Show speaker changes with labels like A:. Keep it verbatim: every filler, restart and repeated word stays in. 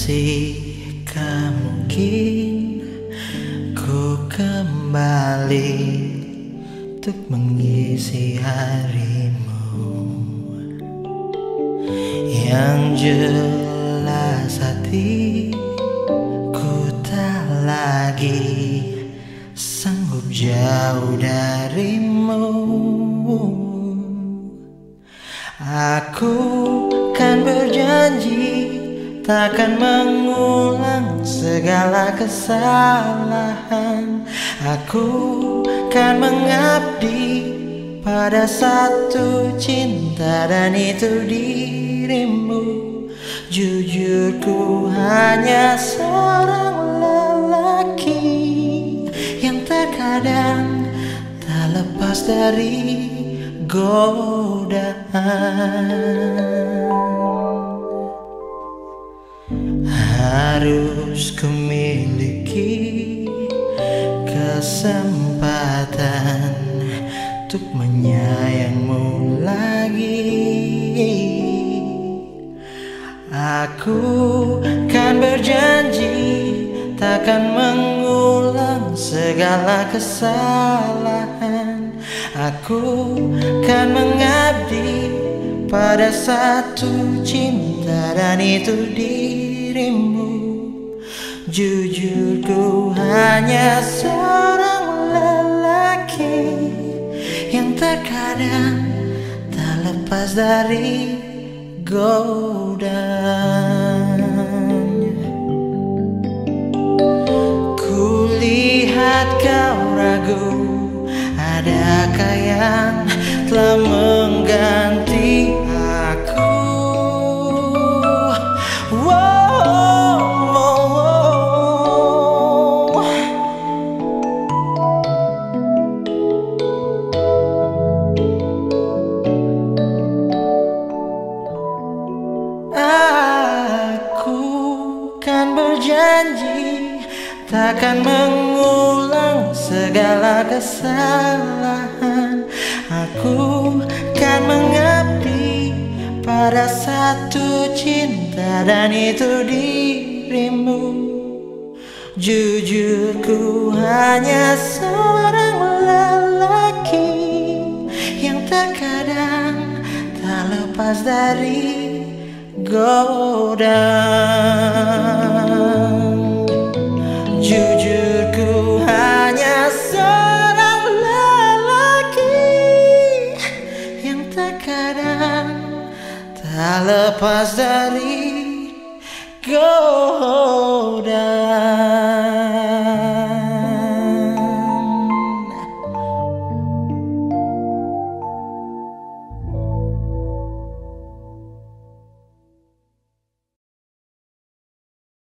A: Masihkah mungkin ku kembali untuk mengisi harimu? Yang jelas hatiku tak lagi sanggup jauh darimu. Aku kan berjanji takkan mengulang segala kesalahan. Aku kan mengabdi pada satu cinta, dan itu dirimu. Jujur ku hanya seorang lelaki yang terkadang tak lepas dari godaan. Harus ku miliki kesempatan untuk menyayangmu lagi. Aku kan berjanji takkan mengulang segala kesalahan. Aku kan mengabdi pada satu cinta, dan itu dirimu. Jujur ku hanya seorang lelaki yang terkadang tak lepas dari godaan. Kulihat kau ragu, adakah yang telah mengganti aku? Wow, wow, wow. Aku kan berjanji takkan mengulang segala kesalahan. Aku kan mengabdi pada satu cinta, dan itu dirimu. Jujur ku hanya seorang lelaki yang terkadang tak lepas dari godaan. Jujur ku hanya seorang lelaki yang terkadang tak lepas dari godaan.